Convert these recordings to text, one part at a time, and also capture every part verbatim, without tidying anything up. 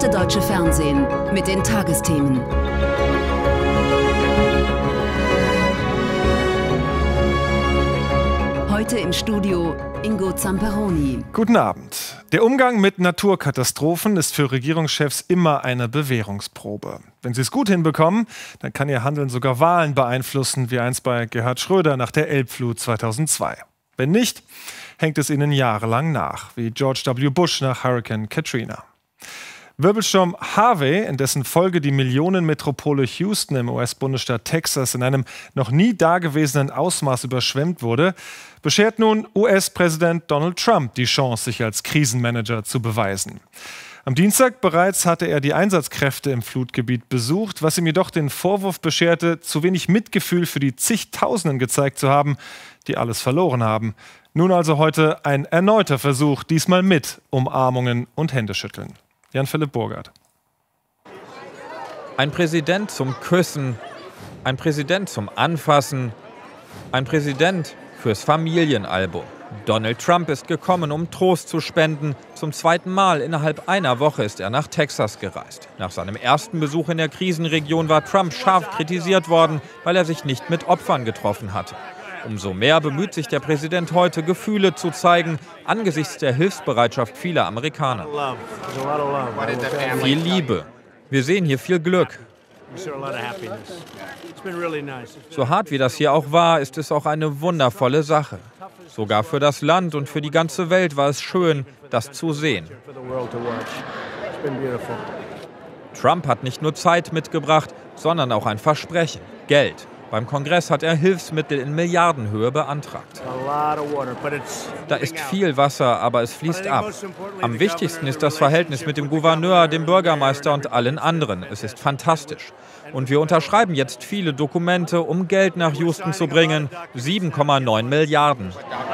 erste deutsche Fernsehen mit den Tagesthemen. Heute im Studio Ingo Zamperoni. Guten Abend. Der Umgang mit Naturkatastrophen ist für Regierungschefs immer eine Bewährungsprobe. Wenn sie es gut hinbekommen, dann kann ihr Handeln sogar Wahlen beeinflussen, wie einst bei Gerhard Schröder nach der Elbflut zweitausendzwei. Wenn nicht, hängt es ihnen jahrelang nach, wie George W. Bush nach Hurricane Katrina. Wirbelsturm Harvey, in dessen Folge die Millionenmetropole Houston im U S-Bundesstaat Texas in einem noch nie dagewesenen Ausmaß überschwemmt wurde, beschert nun U S-Präsident Donald Trump die Chance, sich als Krisenmanager zu beweisen. Am Dienstag bereits hatte er die Einsatzkräfte im Flutgebiet besucht, was ihm jedoch den Vorwurf bescherte, zu wenig Mitgefühl für die zigtausenden gezeigt zu haben, die alles verloren haben. Nun also heute ein erneuter Versuch, diesmal mit Umarmungen und Händeschütteln. Jan-Philipp Burgert. Ein Präsident zum Küssen, ein Präsident zum Anfassen, ein Präsident fürs Familienalbum. Donald Trump ist gekommen, um Trost zu spenden. Zum zweiten Mal innerhalb einer Woche ist er nach Texas gereist. Nach seinem ersten Besuch in der Krisenregion war Trump scharf kritisiert worden, weil er sich nicht mit Opfern getroffen hatte. Umso mehr bemüht sich der Präsident heute, Gefühle zu zeigen, angesichts der Hilfsbereitschaft vieler Amerikaner. Viel Liebe. Wir sehen hier viel Glück. So hart wie das hier auch war, ist es auch eine wundervolle Sache. Sogar für das Land und für die ganze Welt war es schön, das zu sehen. Trump hat nicht nur Zeit mitgebracht, sondern auch ein Versprechen: Geld. Beim Kongress hat er Hilfsmittel in Milliardenhöhe beantragt. Da ist viel Wasser, aber es fließt ab. Am wichtigsten ist das Verhältnis mit dem Gouverneur, dem Bürgermeister und allen anderen. Es ist fantastisch. Und wir unterschreiben jetzt viele Dokumente, um Geld nach Houston zu bringen. sieben Komma neun Milliarden.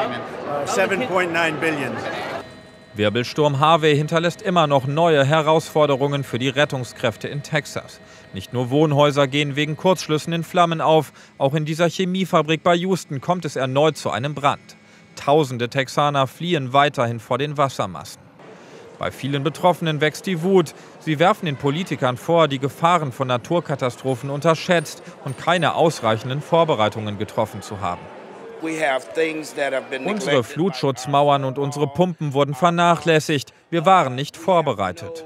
Wirbelsturm Harvey hinterlässt immer noch neue Herausforderungen für die Rettungskräfte in Texas. Nicht nur Wohnhäuser gehen wegen Kurzschlüssen in Flammen auf, auch in dieser Chemiefabrik bei Houston kommt es erneut zu einem Brand. Tausende Texaner fliehen weiterhin vor den Wassermassen. Bei vielen Betroffenen wächst die Wut. Sie werfen den Politikern vor, die Gefahren von Naturkatastrophen unterschätzt und keine ausreichenden Vorbereitungen getroffen zu haben. Unsere Flutschutzmauern und unsere Pumpen wurden vernachlässigt. Wir waren nicht vorbereitet.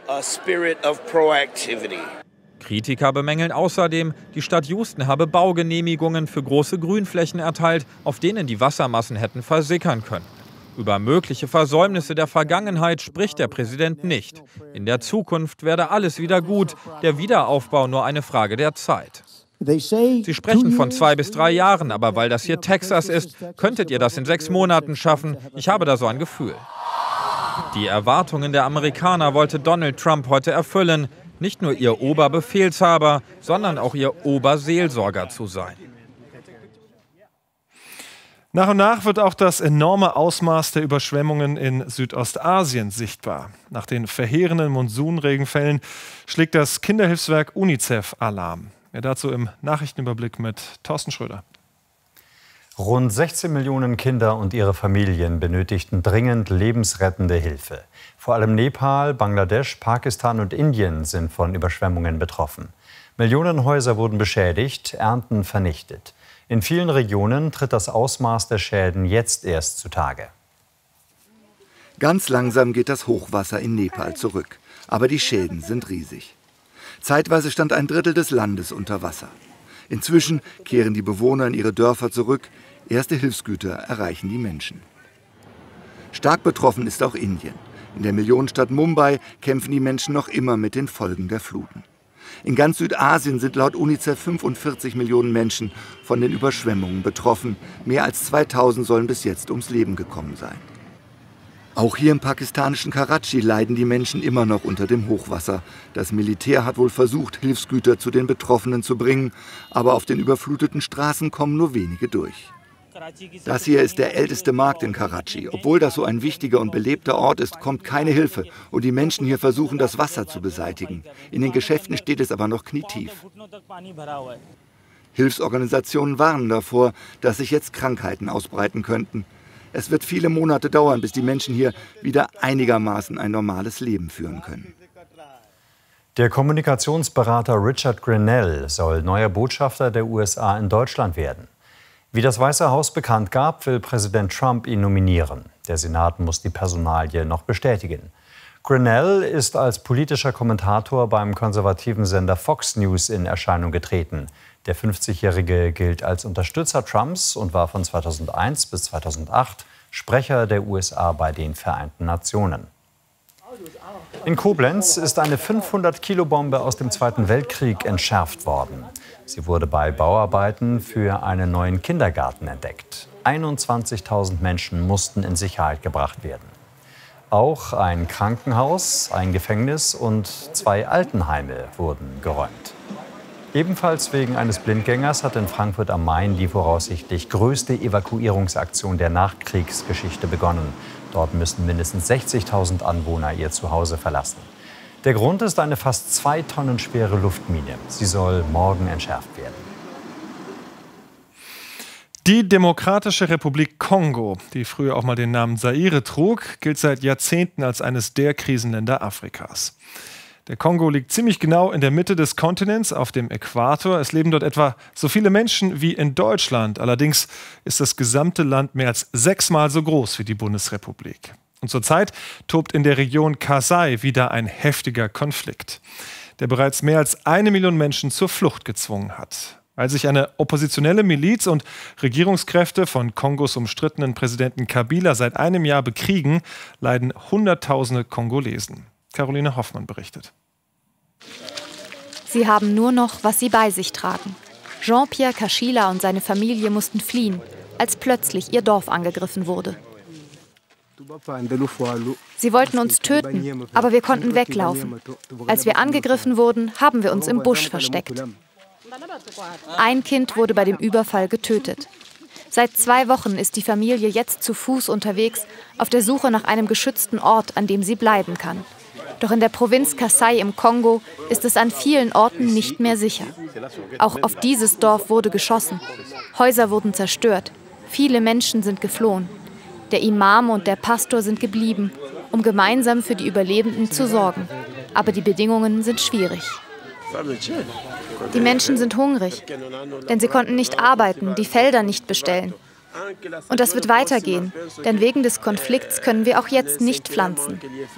Kritiker bemängeln außerdem, die Stadt Houston habe Baugenehmigungen für große Grünflächen erteilt, auf denen die Wassermassen hätten versickern können. Über mögliche Versäumnisse der Vergangenheit spricht der Präsident nicht. In der Zukunft werde alles wieder gut, der Wiederaufbau nur eine Frage der Zeit. Sie sprechen von zwei bis drei Jahren, aber weil das hier Texas ist, könntet ihr das in sechs Monaten schaffen. Ich habe da so ein Gefühl. Die Erwartungen der Amerikaner wollte Donald Trump heute erfüllen. Nicht nur ihr Oberbefehlshaber, sondern auch ihr Oberseelsorger zu sein. Nach und nach wird auch das enorme Ausmaß der Überschwemmungen in Südostasien sichtbar. Nach den verheerenden Monsunregenfällen schlägt das Kinderhilfswerk UNICEF Alarm. Ja, dazu im Nachrichtenüberblick mit Thorsten Schröder. Rund sechzehn Millionen Kinder und ihre Familien benötigten dringend lebensrettende Hilfe. Vor allem Nepal, Bangladesch, Pakistan und Indien sind von Überschwemmungen betroffen. Millionen Häuser wurden beschädigt, Ernten vernichtet. In vielen Regionen tritt das Ausmaß der Schäden jetzt erst zutage. Ganz langsam geht das Hochwasser in Nepal zurück. Aber die Schäden sind riesig. Zeitweise stand ein Drittel des Landes unter Wasser. Inzwischen kehren die Bewohner in ihre Dörfer zurück. Erste Hilfsgüter erreichen die Menschen. Stark betroffen ist auch Indien. In der Millionenstadt Mumbai kämpfen die Menschen noch immer mit den Folgen der Fluten. In ganz Südasien sind laut UNICEF fünfundvierzig Millionen Menschen von den Überschwemmungen betroffen. Mehr als zweitausend sollen bis jetzt ums Leben gekommen sein. Auch hier im pakistanischen Karachi leiden die Menschen immer noch unter dem Hochwasser. Das Militär hat wohl versucht, Hilfsgüter zu den Betroffenen zu bringen, aber auf den überfluteten Straßen kommen nur wenige durch. Das hier ist der älteste Markt in Karachi. Obwohl das so ein wichtiger und belebter Ort ist, kommt keine Hilfe und die Menschen hier versuchen, das Wasser zu beseitigen. In den Geschäften steht es aber noch knietief. Hilfsorganisationen warnen davor, dass sich jetzt Krankheiten ausbreiten könnten. Es wird viele Monate dauern, bis die Menschen hier wieder einigermaßen ein normales Leben führen können. Der Kommunikationsberater Richard Grenell soll neuer Botschafter der U S A in Deutschland werden. Wie das Weiße Haus bekannt gab, will Präsident Trump ihn nominieren. Der Senat muss die Personalie noch bestätigen. Grenell ist als politischer Kommentator beim konservativen Sender Fox News in Erscheinung getreten. Der fünfzigjährige gilt als Unterstützer Trumps und war von zweitausendeins bis zweitausendacht Sprecher der U S A bei den Vereinten Nationen. In Koblenz ist eine fünfhundert-Kilo-Bombe aus dem Zweiten Weltkrieg entschärft worden. Sie wurde bei Bauarbeiten für einen neuen Kindergarten entdeckt. einundzwanzigtausend Menschen mussten in Sicherheit gebracht werden. Auch ein Krankenhaus, ein Gefängnis und zwei Altenheime wurden geräumt. Ebenfalls wegen eines Blindgängers hat in Frankfurt am Main die voraussichtlich größte Evakuierungsaktion der Nachkriegsgeschichte begonnen. Dort müssen mindestens sechzigtausend Anwohner ihr Zuhause verlassen. Der Grund ist eine fast zwei Tonnen schwere Luftmine. Sie soll morgen entschärft werden. Die Demokratische Republik Kongo, die früher auch mal den Namen Zaire trug, gilt seit Jahrzehnten als eines der Krisenländer Afrikas. Der Kongo liegt ziemlich genau in der Mitte des Kontinents, auf dem Äquator. Es leben dort etwa so viele Menschen wie in Deutschland. Allerdings ist das gesamte Land mehr als sechsmal so groß wie die Bundesrepublik. Und zurzeit tobt in der Region Kasai wieder ein heftiger Konflikt, der bereits mehr als eine Million Menschen zur Flucht gezwungen hat. Weil sich eine oppositionelle Miliz und Regierungskräfte von Kongos umstrittenen Präsidenten Kabila seit einem Jahr bekriegen, leiden Hunderttausende Kongolesen. Caroline Hoffmann berichtet. Sie haben nur noch, was sie bei sich tragen. Jean-Pierre Kachila und seine Familie mussten fliehen, als plötzlich ihr Dorf angegriffen wurde. Sie wollten uns töten, aber wir konnten weglaufen. Als wir angegriffen wurden, haben wir uns im Busch versteckt. Ein Kind wurde bei dem Überfall getötet. Seit zwei Wochen ist die Familie jetzt zu Fuß unterwegs, auf der Suche nach einem geschützten Ort, an dem sie bleiben kann. Doch in der Provinz Kasai im Kongo ist es an vielen Orten nicht mehr sicher. Auch auf dieses Dorf wurde geschossen. Häuser wurden zerstört. Viele Menschen sind geflohen. Der Imam und der Pastor sind geblieben, um gemeinsam für die Überlebenden zu sorgen. Aber die Bedingungen sind schwierig. Die Menschen sind hungrig, denn sie konnten nicht arbeiten, die Felder nicht bestellen. Und das wird weitergehen, denn wegen des Konflikts können wir auch jetzt nicht pflanzen.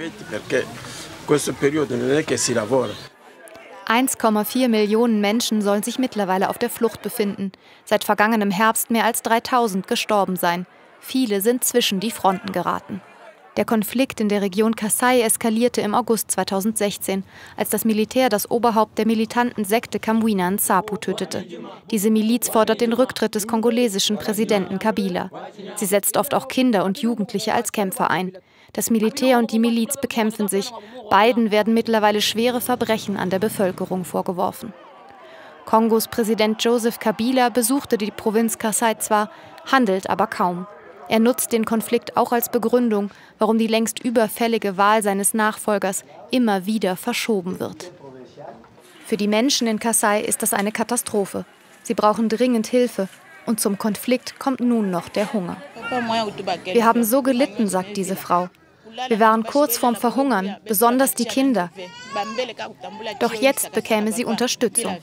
eins Komma vier Millionen Menschen sollen sich mittlerweile auf der Flucht befinden. Seit vergangenem Herbst mehr als dreitausend gestorben sein. Viele sind zwischen die Fronten geraten. Der Konflikt in der Region Kasai eskalierte im August zweitausendsechzehn, als das Militär das Oberhaupt der militanten Sekte Kamwina Nsapu tötete. Diese Miliz fordert den Rücktritt des kongolesischen Präsidenten Kabila. Sie setzt oft auch Kinder und Jugendliche als Kämpfer ein. Das Militär und die Miliz bekämpfen sich. Beiden werden mittlerweile schwere Verbrechen an der Bevölkerung vorgeworfen. Kongos Präsident Joseph Kabila besuchte die Provinz Kasai zwar, handelt aber kaum. Er nutzt den Konflikt auch als Begründung, warum die längst überfällige Wahl seines Nachfolgers immer wieder verschoben wird. Für die Menschen in Kasai ist das eine Katastrophe. Sie brauchen dringend Hilfe und zum Konflikt kommt nun noch der Hunger. Wir haben so gelitten, sagt diese Frau. Wir waren kurz vorm Verhungern, besonders die Kinder. Doch jetzt bekäme sie Unterstützung.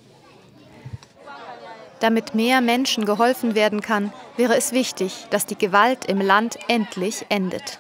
Damit mehr Menschen geholfen werden kann, wäre es wichtig, dass die Gewalt im Land endlich endet.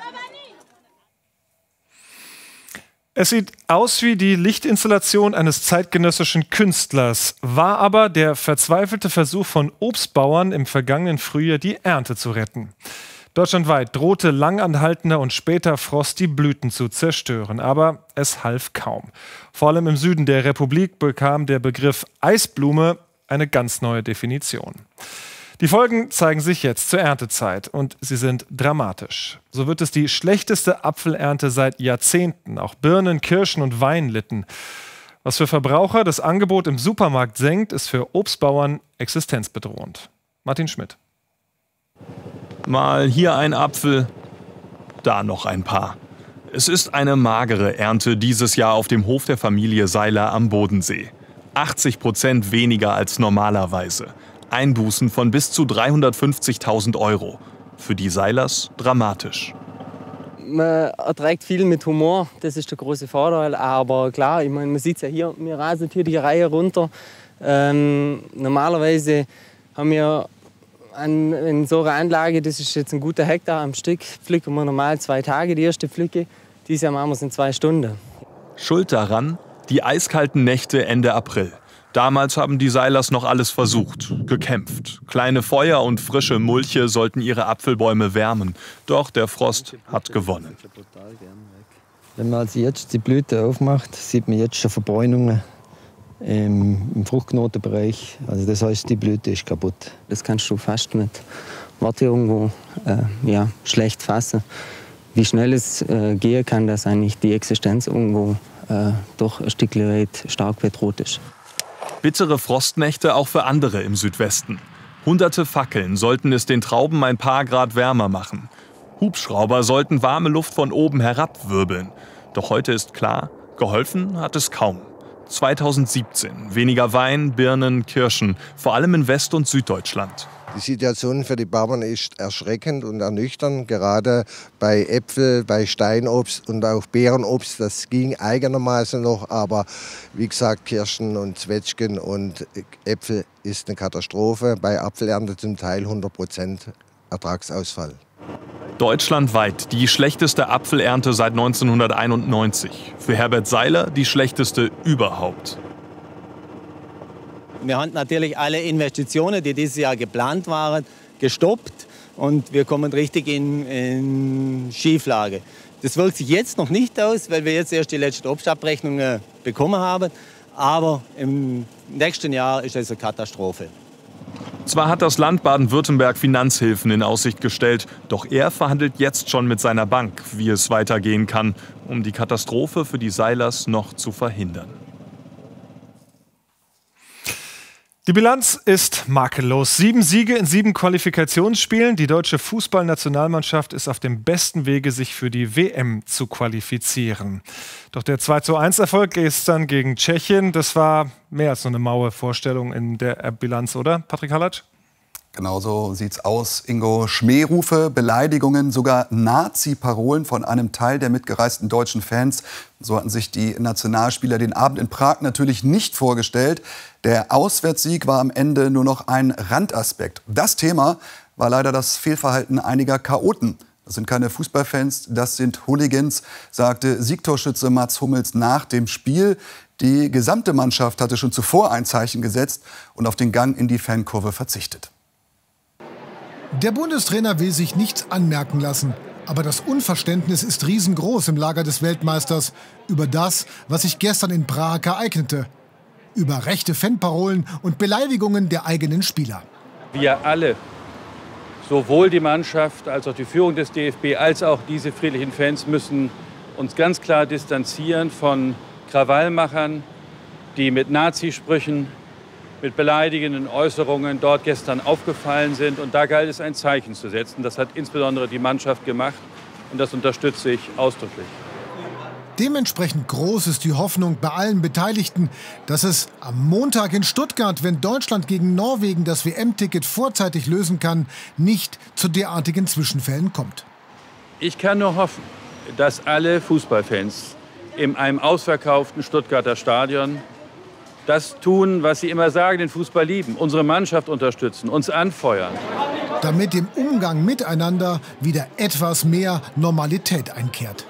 Es sieht aus wie die Lichtinstallation eines zeitgenössischen Künstlers, war aber der verzweifelte Versuch von Obstbauern im vergangenen Frühjahr, die Ernte zu retten. Deutschlandweit drohte langanhaltender und später Frost die Blüten zu zerstören, aber es half kaum. Vor allem im Süden der Republik bekam der Begriff Eisblume eine ganz neue Definition. Die Folgen zeigen sich jetzt zur Erntezeit und sie sind dramatisch. So wird es die schlechteste Apfelernte seit Jahrzehnten. Auch Birnen, Kirschen und Wein litten. Was für Verbraucher das Angebot im Supermarkt senkt, ist für Obstbauern existenzbedrohend. Martin Schmidt. Mal hier ein Apfel, da noch ein paar. Es ist eine magere Ernte dieses Jahr auf dem Hof der Familie Seiler am Bodensee. achtzig Prozent weniger als normalerweise. Einbußen von bis zu dreihundertfünfzigtausend Euro. Für die Seilers dramatisch. man erträgt viel mit Humor, das ist der große Vorteil. Aber klar, ich meine, man sieht es ja hier, wir rasen hier die Reihe runter. Ähm, normalerweise haben wir an, in so einer Anlage, das ist jetzt ein guter Hektar am Stück, pflücken wir normal zwei Tage die erste Pflücke. Dieses Jahr machen wir es in zwei Stunden. Schuld daran die eiskalten Nächte Ende April. Damals haben die Seilers noch alles versucht, gekämpft. Kleine Feuer und frische Mulche sollten ihre Apfelbäume wärmen. Doch der Frost hat gewonnen. Wenn man also jetzt die Blüte aufmacht, sieht man jetzt schon Verbräunungen im, im Fruchtknotenbereich. Also das heißt, die Blüte ist kaputt. Das kannst du fast mit Worte irgendwo äh, ja, schlecht fassen. Wie schnell es äh, gehen kann, dass eigentlich die Existenz irgendwo äh, doch ein Stückchen weit stark bedroht ist. Bittere Frostnächte auch für andere im Südwesten. Hunderte Fackeln sollten es den Trauben ein paar Grad wärmer machen. Hubschrauber sollten warme Luft von oben herabwirbeln. Doch heute ist klar, geholfen hat es kaum. zweitausendsiebzehn, weniger Wein, Birnen, Kirschen, vor allem in West- und Süddeutschland. Die Situation für die Bauern ist erschreckend und ernüchternd. Gerade bei Äpfel, bei Steinobst und auch Beerenobst, das ging eigenermaßen noch. Aber wie gesagt, Kirschen und Zwetschgen und Äpfel ist eine Katastrophe. Bei Apfelernte zum Teil hundert Prozent Ertragsausfall. Deutschlandweit die schlechteste Apfelernte seit neunzehnhunderteinundneunzig. Für Herbert Seiler die schlechteste überhaupt. Wir haben natürlich alle Investitionen, die dieses Jahr geplant waren, gestoppt und wir kommen richtig in, in Schieflage. Das wirkt sich jetzt noch nicht aus, weil wir jetzt erst die letzte Obstabrechnung bekommen haben. Aber im nächsten Jahr ist es eine Katastrophe. Zwar hat das Land Baden-Württemberg Finanzhilfen in Aussicht gestellt, doch er verhandelt jetzt schon mit seiner Bank, wie es weitergehen kann, um die Katastrophe für die Seilers noch zu verhindern. Die Bilanz ist makellos. Sieben Siege in sieben Qualifikationsspielen. Die deutsche Fußballnationalmannschaft ist auf dem besten Wege, sich für die W M zu qualifizieren. Doch der zwei zu eins Erfolg gestern gegen Tschechien, das war mehr als nur eine maue Vorstellung in der Bilanz, oder, Patrick Hallatsch? Genauso sieht's aus, Ingo. Schmährufe, Beleidigungen, sogar Nazi-Parolen von einem Teil der mitgereisten deutschen Fans. So hatten sich die Nationalspieler den Abend in Prag natürlich nicht vorgestellt. Der Auswärtssieg war am Ende nur noch ein Randaspekt. Das Thema war leider das Fehlverhalten einiger Chaoten. Das sind keine Fußballfans, das sind Hooligans, sagte Siegtorschütze Mats Hummels nach dem Spiel. Die gesamte Mannschaft hatte schon zuvor ein Zeichen gesetzt und auf den Gang in die Fankurve verzichtet. Der Bundestrainer will sich nichts anmerken lassen. Aber das Unverständnis ist riesengroß im Lager des Weltmeisters über das, was sich gestern in Prag ereignete. Über rechte Fanparolen und Beleidigungen der eigenen Spieler. Wir alle, sowohl die Mannschaft als auch die Führung des D F B, als auch diese friedlichen Fans, müssen uns ganz klar distanzieren von Krawallmachern, die mit Nazisprüchen, mit beleidigenden Äußerungen dort gestern aufgefallen sind. Und da galt es, ein Zeichen zu setzen. Das hat insbesondere die Mannschaft gemacht und das unterstütze ich ausdrücklich. Dementsprechend groß ist die Hoffnung bei allen Beteiligten, dass es am Montag in Stuttgart, wenn Deutschland gegen Norwegen das W M-Ticket vorzeitig lösen kann, nicht zu derartigen Zwischenfällen kommt. Ich kann nur hoffen, dass alle Fußballfans in einem ausverkauften Stuttgarter Stadion das tun, was sie immer sagen, den Fußball lieben, unsere Mannschaft unterstützen, uns anfeuern. Damit im Umgang miteinander wieder etwas mehr Normalität einkehrt.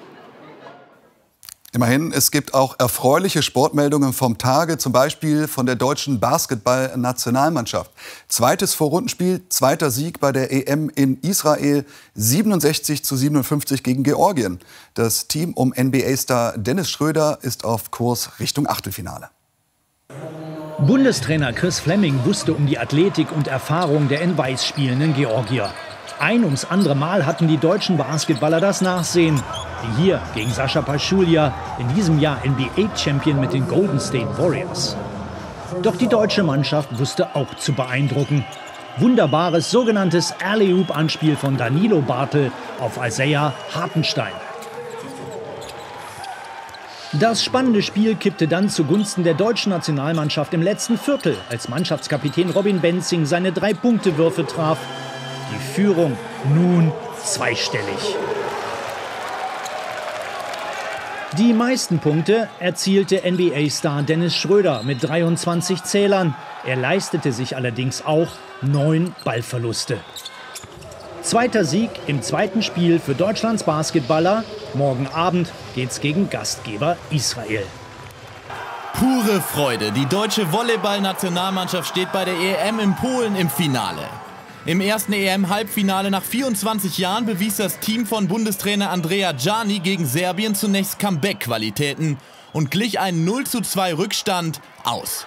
Immerhin, es gibt auch erfreuliche Sportmeldungen vom Tage, zum Beispiel von der deutschen Basketball-Nationalmannschaft. Zweites Vorrundenspiel, zweiter Sieg bei der E M in Israel, siebenundsechzig zu siebenundfünfzig gegen Georgien. Das Team um N B A-Star Dennis Schröder ist auf Kurs Richtung Achtelfinale. Bundestrainer Chris Fleming wusste um die Athletik und Erfahrung der in Weiß spielenden Georgier. Ein ums andere Mal hatten die deutschen Basketballer das Nachsehen. Wie hier gegen Sascha Pachulia, in diesem Jahr N B A-Champion mit den Golden State Warriors. Doch die deutsche Mannschaft wusste auch zu beeindrucken. Wunderbares sogenanntes Alley-Oop-Anspiel von Danilo Bartel auf Isaiah Hartenstein. Das spannende Spiel kippte dann zugunsten der deutschen Nationalmannschaft im letzten Viertel, als Mannschaftskapitän Robin Benzing seine Drei-Punkte-Würfe traf. Die Führung nun zweistellig. Die meisten Punkte erzielte N B A-Star Dennis Schröder mit dreiundzwanzig Zählern. Er leistete sich allerdings auch neun Ballverluste. Zweiter Sieg im zweiten Spiel für Deutschlands Basketballer. Morgen Abend geht's gegen Gastgeber Israel. Pure Freude. Die deutsche Volleyball-Nationalmannschaft steht bei der E M in Polen im Finale. Im ersten E M-Halbfinale nach vierundzwanzig Jahren bewies das Team von Bundestrainer Andrea Gianni gegen Serbien zunächst Comeback-Qualitäten und glich einen null zu zwei Rückstand aus.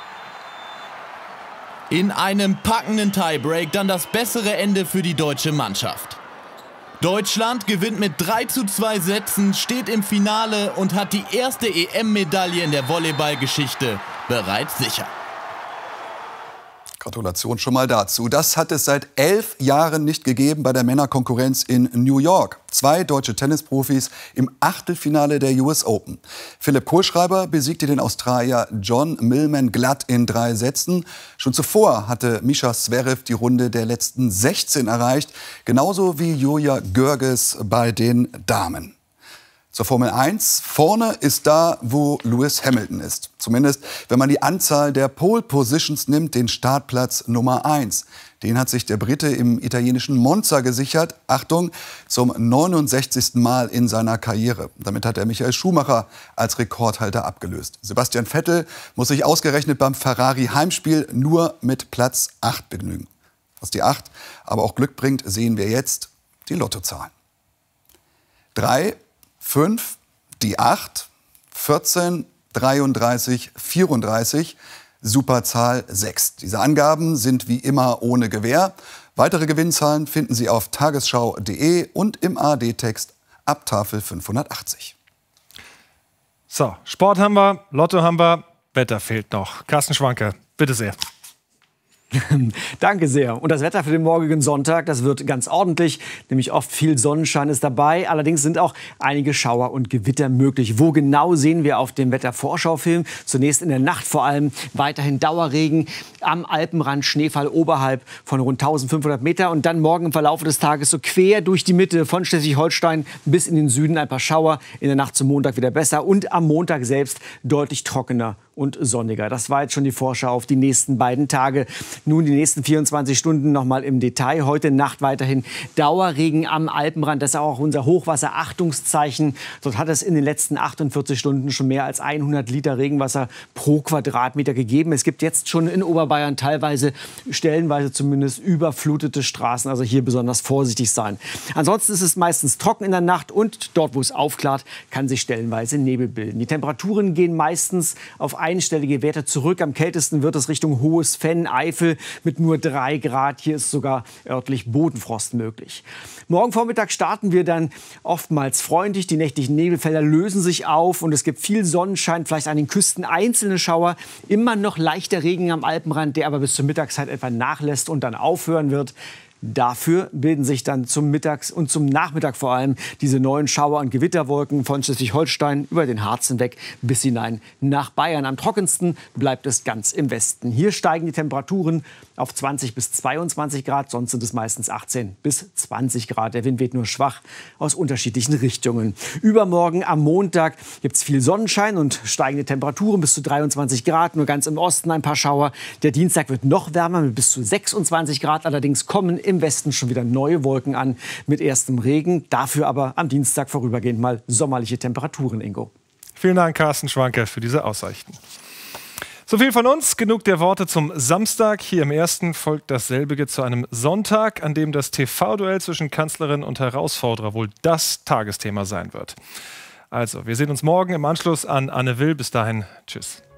In einem packenden Tiebreak dann das bessere Ende für die deutsche Mannschaft. Deutschland gewinnt mit drei zu zwei Sätzen, steht im Finale und hat die erste E M-Medaille in der Volleyball-Geschichte bereits sicher. Gratulation schon mal dazu. Das hat es seit elf Jahren nicht gegeben bei der Männerkonkurrenz in New York. Zwei deutsche Tennisprofis im Achtelfinale der U S Open. Philipp Kohlschreiber besiegte den Australier John Millman glatt in drei Sätzen. Schon zuvor hatte Mischa Zverev die Runde der letzten sechzehn erreicht. Genauso wie Julia Görges bei den Damen. Zur Formel eins. Vorne ist da, wo Lewis Hamilton ist. Zumindest, wenn man die Anzahl der Pole Positions nimmt, den Startplatz Nummer eins. Den hat sich der Brite im italienischen Monza gesichert. Achtung, zum neunundsechzigsten Mal in seiner Karriere. Damit hat er Michael Schumacher als Rekordhalter abgelöst. Sebastian Vettel muss sich ausgerechnet beim Ferrari-Heimspiel nur mit Platz acht begnügen. Was die acht aber auch Glück bringt, sehen wir jetzt die Lottozahlen. drei, fünf, die acht, vierzehn, dreiunddreißig, vierunddreißig, Superzahl sechs. Diese Angaben sind wie immer ohne Gewähr. Weitere Gewinnzahlen finden Sie auf tagesschau punkt de und im A R D-Text ab Tafel fünfhundertachtzig. So, Sport haben wir, Lotto haben wir, Wetter fehlt noch. Carsten Schwanke, bitte sehr. Danke sehr. Und das Wetter für den morgigen Sonntag, das wird ganz ordentlich. Nämlich oft viel Sonnenschein ist dabei. Allerdings sind auch einige Schauer und Gewitter möglich. Wo genau sehen wir auf dem Wettervorschaufilm? Zunächst in der Nacht vor allem weiterhin Dauerregen. Am Alpenrand Schneefall oberhalb von rund eintausendfünfhundert Meter. Und dann morgen im Verlauf des Tages so quer durch die Mitte von Schleswig-Holstein bis in den Süden ein paar Schauer. In der Nacht zum Montag wieder besser. Und am Montag selbst deutlich trockener und sonniger. Das war jetzt schon die Vorschau auf die nächsten beiden Tage. Nun die nächsten vierundzwanzig Stunden noch mal im Detail. Heute Nacht weiterhin Dauerregen am Alpenrand. Das ist auch unser Hochwasser-Achtungszeichen. Dort hat es in den letzten achtundvierzig Stunden schon mehr als hundert Liter Regenwasser pro Quadratmeter gegeben. Es gibt jetzt schon in Oberbayern teilweise, stellenweise zumindest, überflutete Straßen. Also hier besonders vorsichtig sein. Ansonsten ist es meistens trocken in der Nacht und dort, wo es aufklart, kann sich stellenweise Nebel bilden. Die Temperaturen gehen meistens auf einstellige Werte zurück. Am kältesten wird es Richtung Hohes Venn, Eifel mit nur drei Grad. Hier ist sogar örtlich Bodenfrost möglich. Morgen Vormittag starten wir dann oftmals freundlich. Die nächtlichen Nebelfelder lösen sich auf und es gibt viel Sonnenschein, vielleicht an den Küsten einzelne Schauer. Immer noch leichter Regen am Alpenrand, der aber bis zur Mittagszeit etwa nachlässt und dann aufhören wird. Dafür bilden sich dann zum Mittags- und zum Nachmittag vor allem diese neuen Schauer- und Gewitterwolken von Schleswig-Holstein über den Harz hinweg bis hinein nach Bayern. Am trockensten bleibt es ganz im Westen. Hier steigen die Temperaturen auf zwanzig bis zweiundzwanzig Grad, sonst sind es meistens achtzehn bis zwanzig Grad. Der Wind weht nur schwach aus unterschiedlichen Richtungen. Übermorgen am Montag gibt es viel Sonnenschein und steigende Temperaturen bis zu dreiundzwanzig Grad, nur ganz im Osten ein paar Schauer. Der Dienstag wird noch wärmer mit bis zu sechsundzwanzig Grad, allerdings kommen im Westen schon wieder neue Wolken an mit erstem Regen. Dafür aber am Dienstag vorübergehend mal sommerliche Temperaturen, Ingo. Vielen Dank, Carsten Schwanke, für diese Aussichten. So viel von uns, genug der Worte zum Samstag. Hier im Ersten folgt dasselbige zu einem Sonntag, an dem das T V-Duell zwischen Kanzlerin und Herausforderer wohl das Tagesthema sein wird. Also, wir sehen uns morgen im Anschluss an Anne Will. Bis dahin, tschüss.